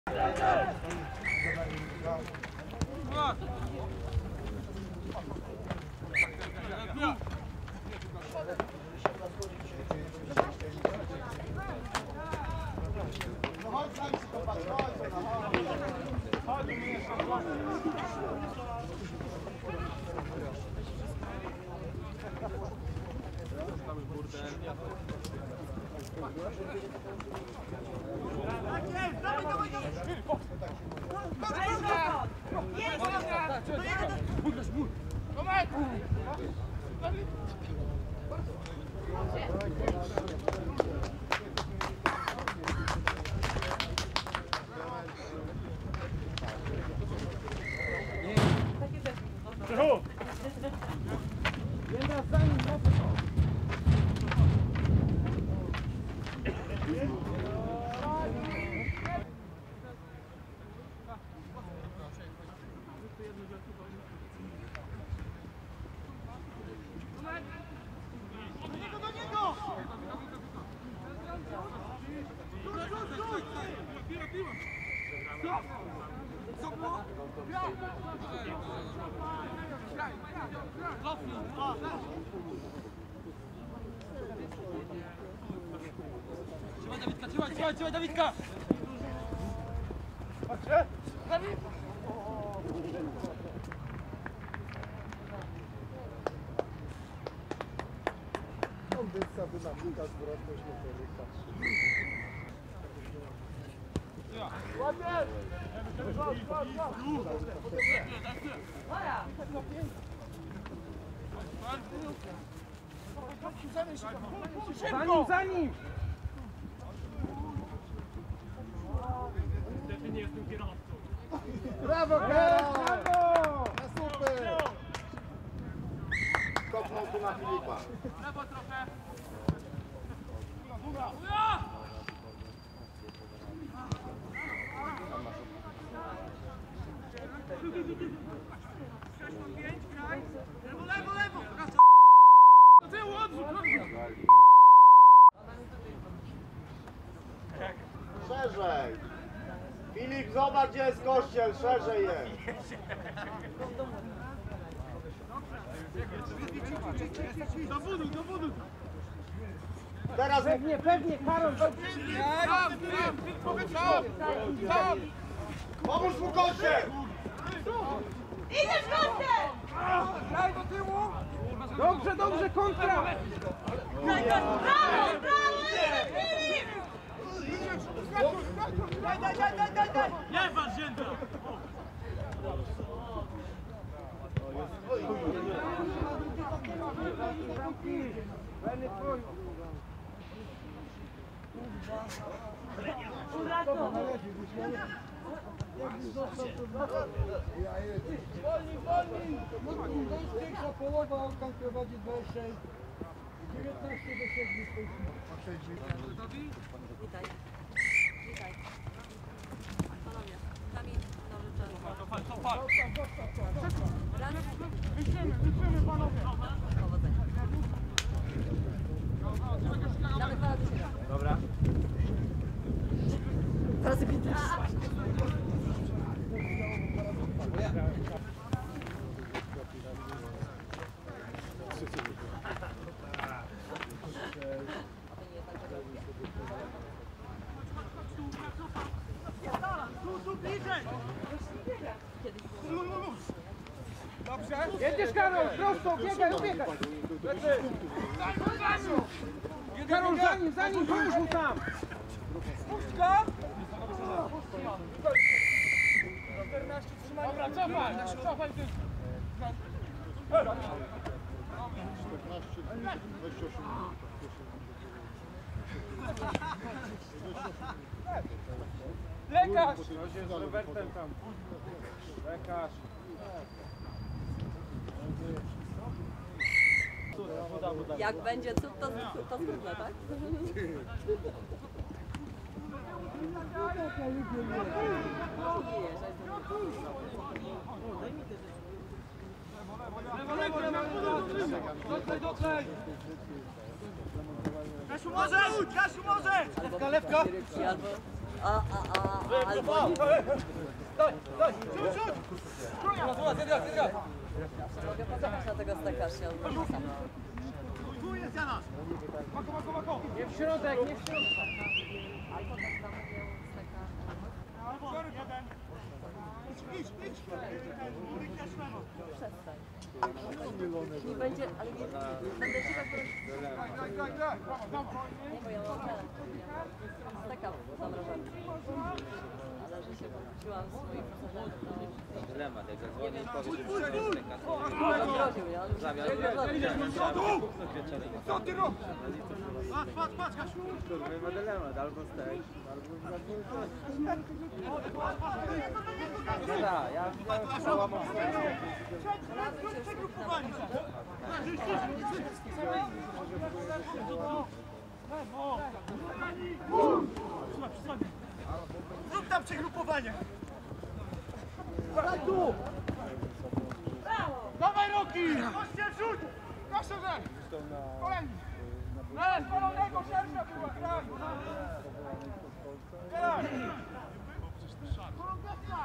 Trzymaj Dawidka! Kondycja, dynamika, zwrotność, ładnie! Za nim! Nie jestem kierowcą. Brawo, brawo! Super! Kopnął tu na Filipa. Brawo trochę. Lewo, lewo! Do tyłu, odwrót! Szerzej! Filip, zobacz, gdzie jest kościel, szerzej jest! Do budu! Teraz Pewnie, Karol! Tam! pomóż mu kościel! Idziesz kościel! Daj do tyłu! Dobrze, kontra! Brawo, brawo! Daj! Nie masz zięta! Wolniej! Największa połowa Alkan prowadzi 26, 19 do 7. Witaj. Panowie, Kamil, Wyjdziemy panowie! powodzenia. Damy 2 do 7. Dobra. Razy 15. Tu bliżej! Dobrze. Jedziesz, Karol, prosto, biegaj. Karol, za nim, pomóż mu tam. Puść go. 14, trzymaj. Dobra, cofaj ty. 28. Lekarz! Z Robertem tam. Lekarz. Jak będzie cud, to trudne, tak? Doklej! Kasiu, może! Lewka! Albo nic. Mogę poczekać na tego stekarza, albo nie sam. Tu jest Jana! Mako, mako, mako! Nie w środek, nie w środek. Albo tak samo miał stekarza. Jeden! Idź! Przestań. Nie będzie, ale nie będę się tak prosić. Graj! Nie, bo ja mam ten. Steka zamrażarki. Ale że się pokłóciłam z swoim profesorem, to... Dylemat, jak zadzwoni i powie, że Zagroził mnie, ale już Co ty robisz? Patrz, Kasiu! kurwa ma dylemat, albo stek, albo tak, ja całam Przegrupowani! Zrób tam przegrupowanie! Brawo! Dawaj Roki! Koście wrzuć! Proszę, że! Kolejny! Na spalonego szersza była, graj! Graj! Kolongacja!